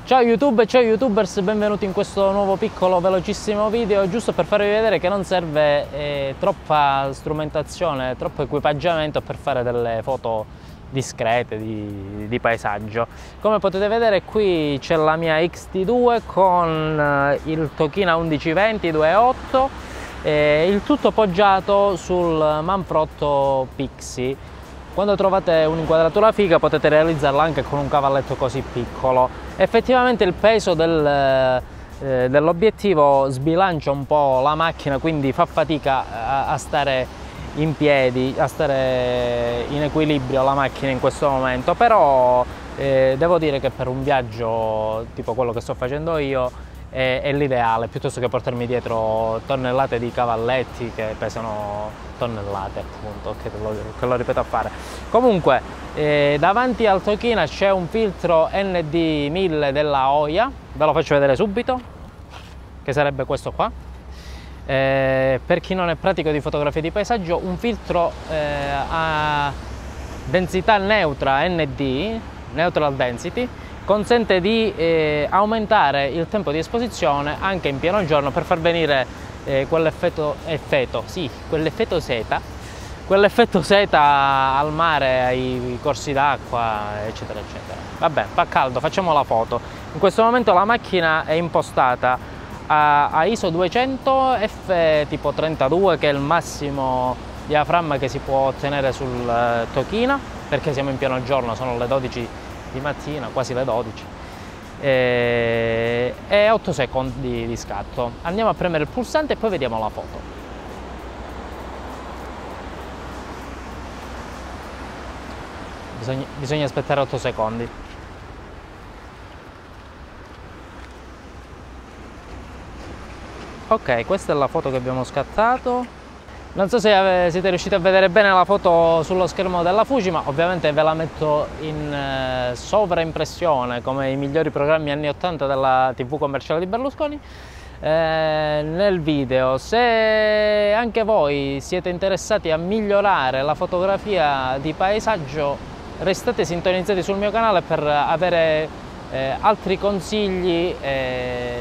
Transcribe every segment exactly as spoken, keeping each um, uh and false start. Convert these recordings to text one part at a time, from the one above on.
Ciao YouTube, ciao YouTubers, benvenuti in questo nuovo piccolo velocissimo video, giusto per farvi vedere che non serve eh, troppa strumentazione, troppo equipaggiamento per fare delle foto discrete di, di paesaggio. Come potete vedere qui c'è la mia X T due con eh, il Tokina undici venti due punto otto, eh, il tutto poggiato sul Manfrotto Pixie. Quando trovate un'inquadratura figa potete realizzarla anche con un cavalletto così piccolo. Effettivamente il peso del, eh, dell'obiettivo sbilancia un po' la macchina, quindi fa fatica a, a stare in piedi, a stare in equilibrio la macchina in questo momento, però eh, devo dire che per un viaggio tipo quello che sto facendo io è, è l'ideale, piuttosto che portarmi dietro tonnellate di cavalletti che pesano tonnellate, appunto, che lo, che lo ripeto a fare. Comunque eh, davanti al Tokina c'è un filtro N D mille della Oya, ve lo faccio vedere subito, che sarebbe questo qua. Eh, per chi non è pratico di fotografia di paesaggio, un filtro eh, a densità neutra N D, neutral density, consente di eh, aumentare il tempo di esposizione anche in pieno giorno per far venire eh, quell'effetto effetto, sì, quell'effetto seta, quell'effetto seta al mare, ai corsi d'acqua, eccetera, eccetera. Vabbè, fa caldo, facciamo la foto. In questo momento la macchina è impostata a, a I S O duecento F tipo trentadue, che è il massimo diaframma che si può ottenere sul uh, Tokina, perché siamo in pieno giorno, sono le dodici di mattina, quasi le dodici, e, e otto secondi di, di scatto. Andiamo a premere il pulsante e poi vediamo la foto. Bisogna, bisogna aspettare otto secondi. Ok, questa è la foto che abbiamo scattato. Non so se siete riusciti a vedere bene la foto sullo schermo della Fuji, ma ovviamente ve la metto in eh, sovraimpressione, come i migliori programmi anni ottanta della tivù commerciale di Berlusconi, eh, nel video. Se anche voi siete interessati a migliorare la fotografia di paesaggio, restate sintonizzati sul mio canale per avere eh, altri consigli. Eh,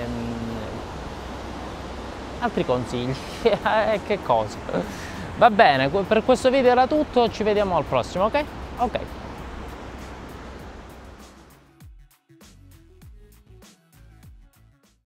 altri consigli eh, che cosa? Va bene, per questo video era tutto, ci vediamo al prossimo, ok? Ok.